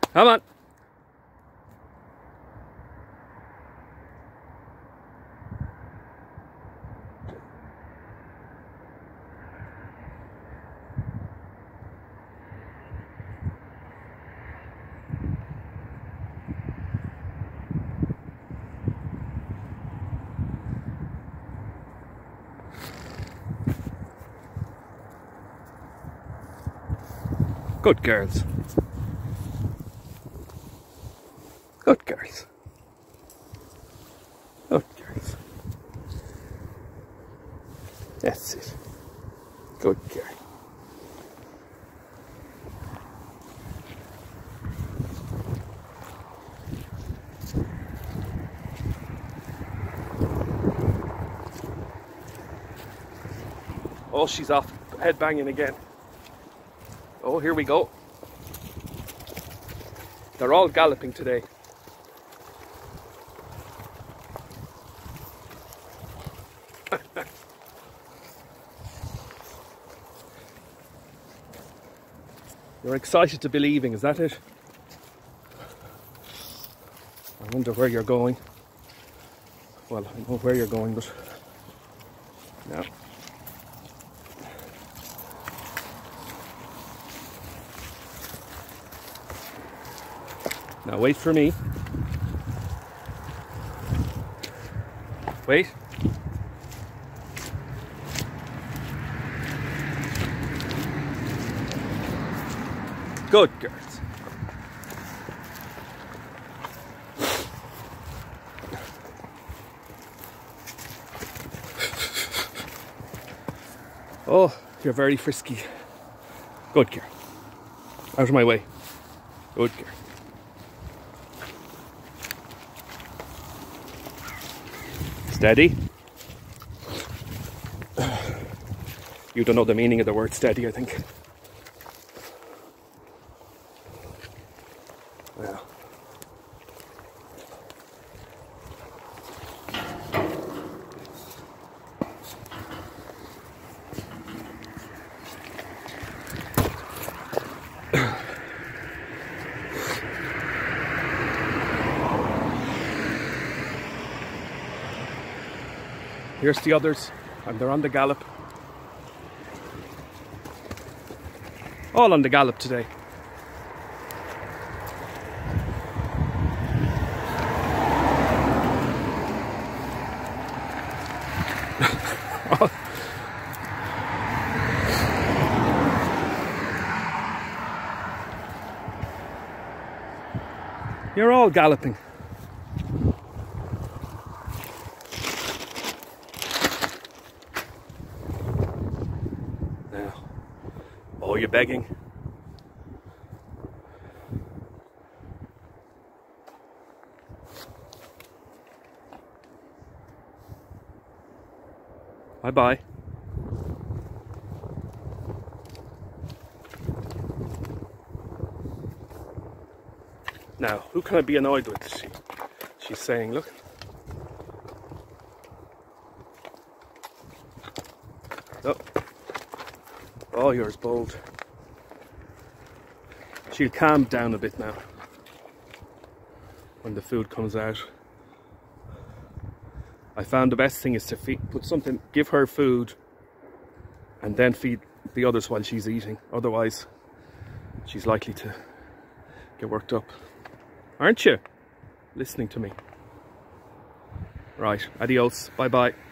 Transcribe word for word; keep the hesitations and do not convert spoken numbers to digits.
Come on. Good girls. Good girls. Good girls. That's it. Good girl. Oh, she's off head banging again. Oh, here we go. They're all galloping today. You're excited to be leaving, is that it? I wonder where you're going. Well, I know where you're going, but no. Now wait for me. Wait. Good girls. Oh, you're very frisky. Good girl. Out of my way. Good girl. Steady. You don't know the meaning of the word steady, I think. Well. Here's the others, and they're on the gallop. All on the gallop today. You're all galloping. Oh, you're begging. Bye-bye. Now, who can I be annoyed with? She, she's saying, look. Oh. Oh, you're as bold. She'll calm down a bit now when the food comes out. I found the best thing is to feed, put something, give her food and then feed the others while she's eating. Otherwise, she's likely to get worked up. Aren't you? Listening to me. Right, adios, bye bye.